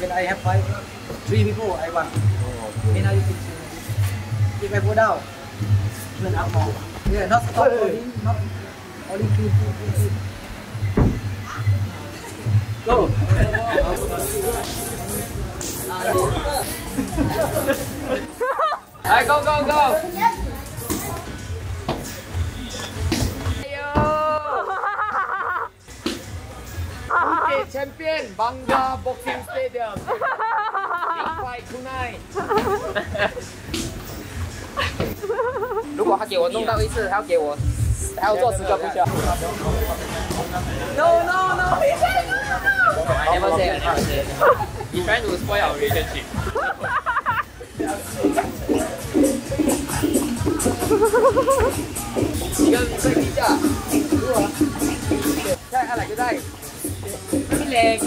when I have three people, I won. And now you can see. If I go down, then up more. Yeah, not stop only two. Go. Alright, go. Phuket champion, Bangga Boxing Stadium. Big fight tonight. 如果他给我弄到一次，他要做10个不效。No. I never say. He's trying to spoil our relationship. 一個飛機咋？ใช่อะไรก็ได้พี่เล็ก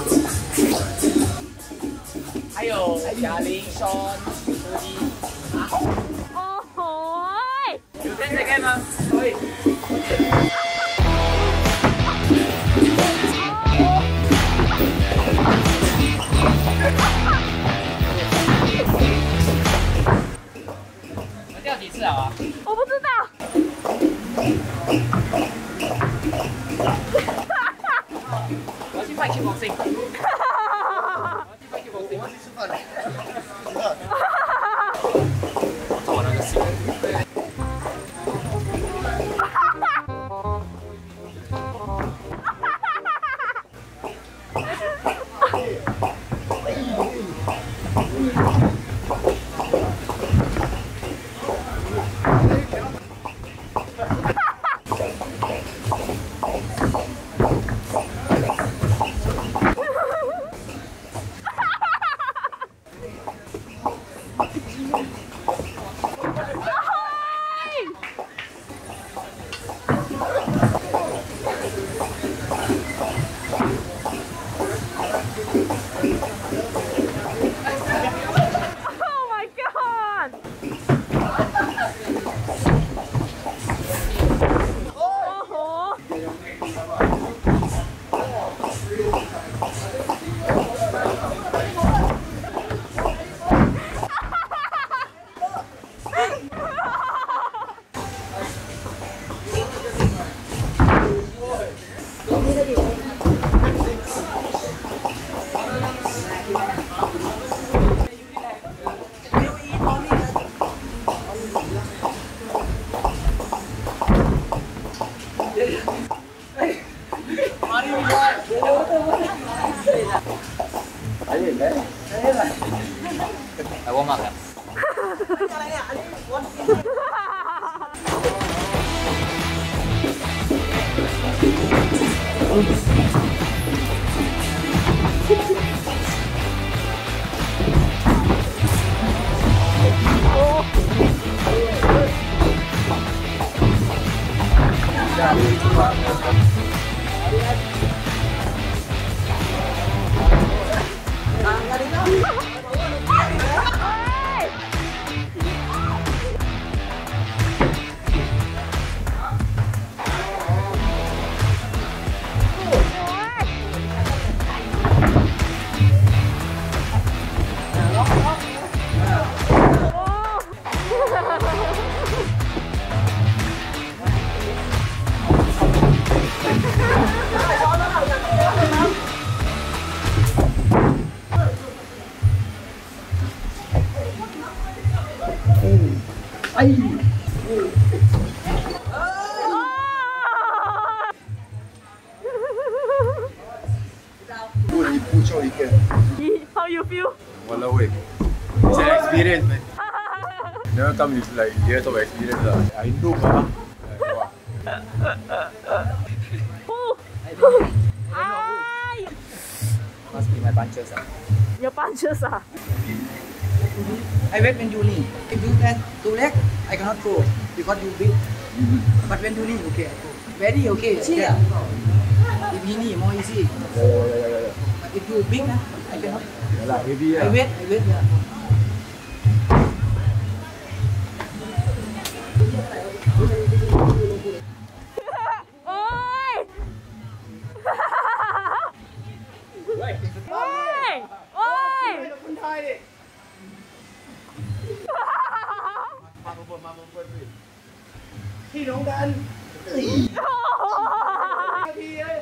还有贾玲、Sean、苏迪。 โอ้โห有10 seconds 吗？可以。我掉几次啊？ 我不知道。 我要去卖 kickboxing。 我去吃饭了。 做我那个戏。I warm up แล้วอะไรเนี่ยอันนี้ How you feel? Walao eh. It's an experience, man. Never come with like years of experience lah. I know lah. Must be my punches. Your punches ah. I wait when you knee. If you can two leg, I cannot throw because you big. But when you knee, okay, I throw. Very okay. Yeah. If he knee, more easy. But if you big, I cannot. I wait. Yeah. Ôi! พี่น้องกันนาทีเลย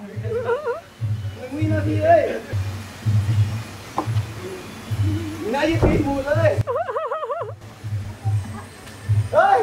1 วินาทีเลยนายปีนหมดเลยเฮ้ย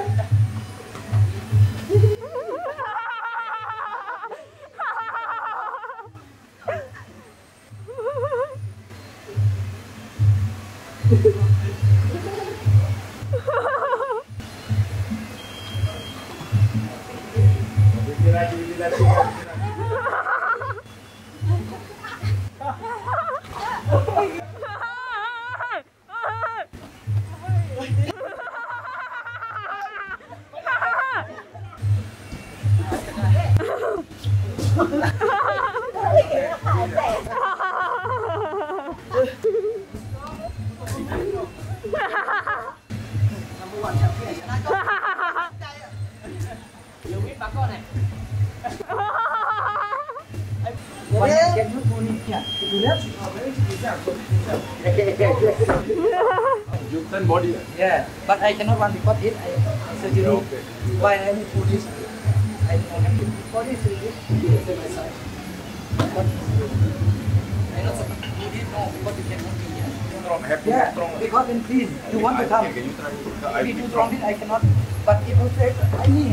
วันนี้เกมทุกคนเนี่ยดูแล้ว You turn body. yeah but I cannot run because it I surgery why I need to this I don't have to body surgery my side but I not do this no because you cannot be here Strong, happy, yeah strong. because when clean you want to come Can you try? if you too strong this I cannot but if you say I need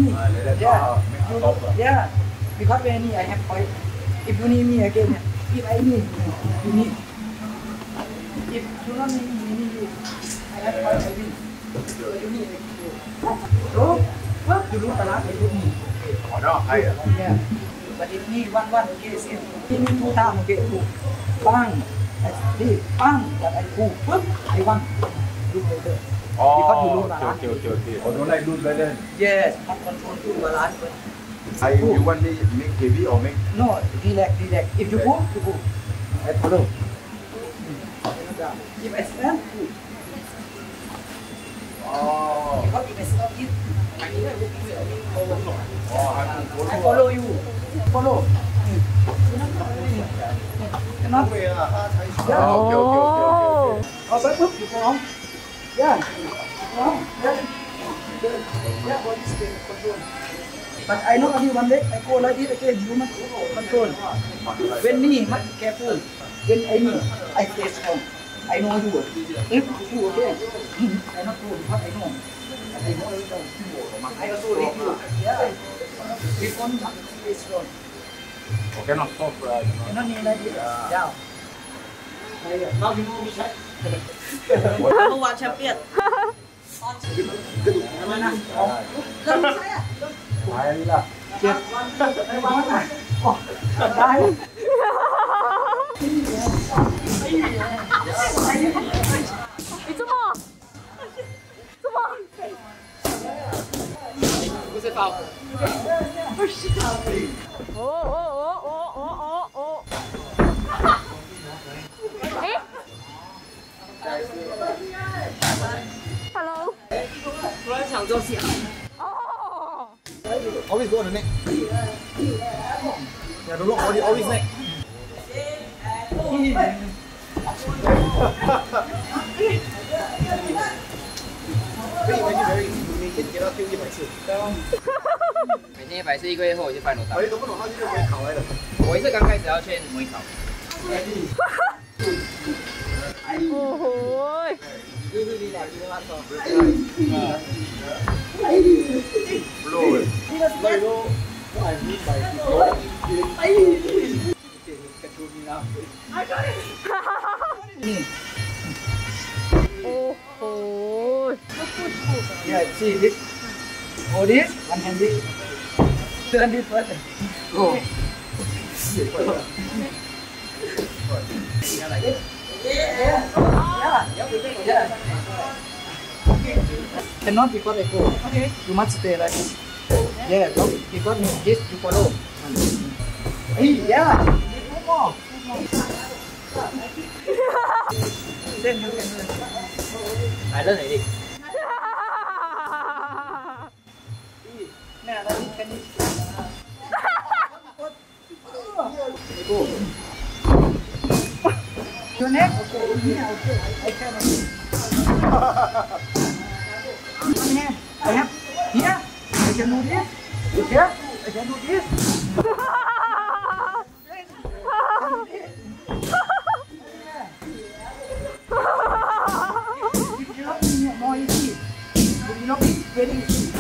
yeah because when I need I have point if you need me again if I need you need if you don't need me you I have point I win so you need so you do a lot I do me Oh no, higher. yeah but if need one okay same if need 2 times okay 2 bang this bang but I 2 I 1 do better because you do balance Okay. Oh, don't like lose balance. yes not control to balance but You want me make heavy or make? no relax if you pull I follow if I stand Oh. because if I stop it I Oh, follow you follow cannot Okay. oh but look you go on yeah body strength control but I know only one leg I go like this okay you must control when me must careful when I need I stay strong I know you if you okay I not do because I know I also read you yeah this one must stay strong Okay, not stop. cannot need like this down now you know me right เมื่อวานแชมเปี้ยน Higher lah. เจ็บไม่ว่าไงได้你这么不是包。 哦哎 Hello 突然想做戏。 哦 Always go on the neck. Yeah, don't look body, always neck. Very, you make it get out 丢100次。 每天100次，1个月后我就翻楼道。 我都不懂他是会考来的。 我也是刚开始要劝模拟考。 哦吼 Blow it. Now you know what I mean by this. โอ้โห yeah see this hold this one hand this turn this first go yeah cannot because I go you must stay like this yeah because this you follow yeah more then you can learn 来认哪里？ nè đây cái này go your neck okay yeah okay I can one hand I can do this. Okay? I can do this. If you not me more easy. If you not me very easy.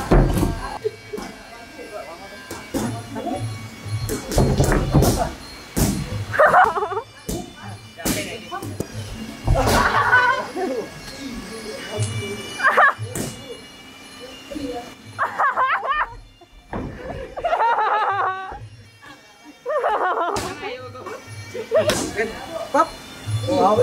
ปั๊บเอา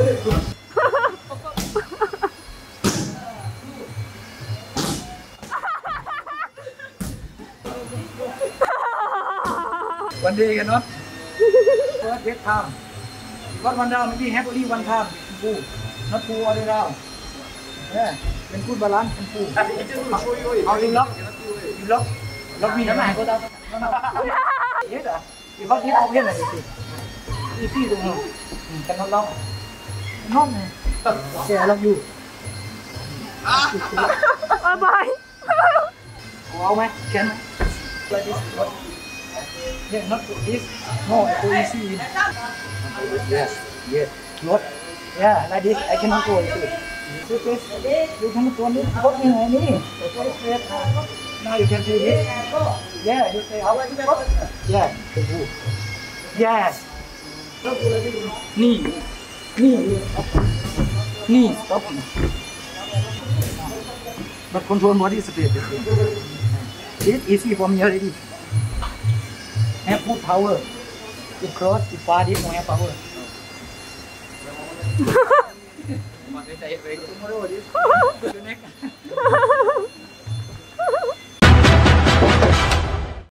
วันเดย์กันเนาะเฟิร์สเดย์ไทม์ก็วันดาวไม่ใช่แฮปปี้วันไทม์ฟูนัดฟูออเดย์ดาวเนี่ยเป็นกูดบาลานซ์เป็นฟูเอาลิงล็อกล็อกมีน้ำหนักก็ได้เยอะอ่ะอีกข้อที่เอาเพี้ยนอะไรสิอีซี่ตรงนี้กันน็อตล็อกน็อตเนี่ยแกล็อกอยู่บายเอาไหมแค่ไหม like this yeah not this no go easy yes yes รถ yeah like this I cannot go easy you can go this รถยังไงนี่ now you can do this yeah you say how yeah can do yes นี่ stop but control body speed it's easy for me already have good power if cross if far this more have power tomorrow this the next